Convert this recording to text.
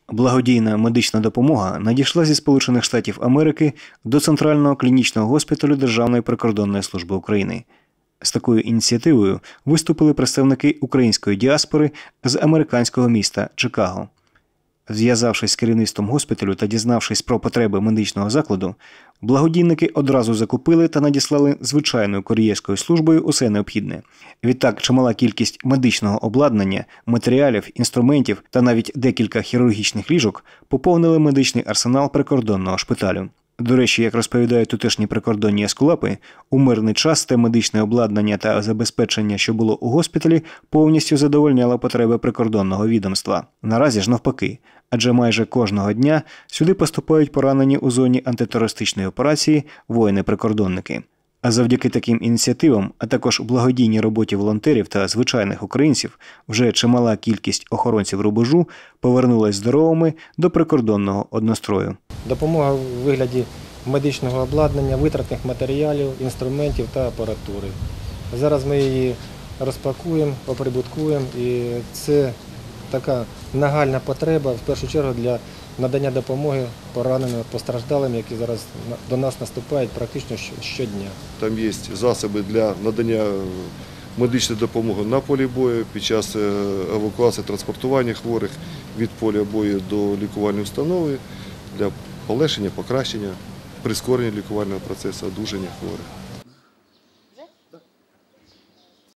Благодійна медична допомога надійшла зі Сполучених Штатів Америки до Центрального клінічного госпіталю Державної прикордонної служби України. З такою ініціативою виступили представники української діаспори з американського міста Чикаго. Зв'язавшись з керівництвом госпіталю та дізнавшись про потреби медичного закладу, благодійники одразу закупили та надіслали звичайною кур'єрською службою усе необхідне. Відтак, чимала кількість медичного обладнання, матеріалів, інструментів та навіть декілька хірургічних ліжок поповнили медичний арсенал прикордонного шпиталю. До речі, як розповідають тутешні прикордонні ескулапи, у мирний час те медичне обладнання та забезпечення, що було у госпіталі, повністю задовольняло потреби прикордонного відомства. Наразі ж навпаки, адже майже кожного дня сюди поступають поранені у зоні антитерористичної операції воїни-прикордонники. А завдяки таким ініціативам, а також благодійній роботі волонтерів та звичайних українців, вже чимала кількість охоронців рубежу повернулась здоровими до прикордонного однострою. Допомога у вигляді медичного обладнання, витратних матеріалів, інструментів та апаратури. Зараз ми її розпакуємо, оприбуткуємо, і це така нагальна потреба, в першу чергу, для надання допомоги пораненим, постраждалим, які зараз до нас наступають практично щодня. Там є засоби для надання медичної допомоги на полі бою, під час евакуації, транспортування хворих від поля бою до лікувальної установи для полегшення, покращення, прискорення лікувального процесу, одужання хворих.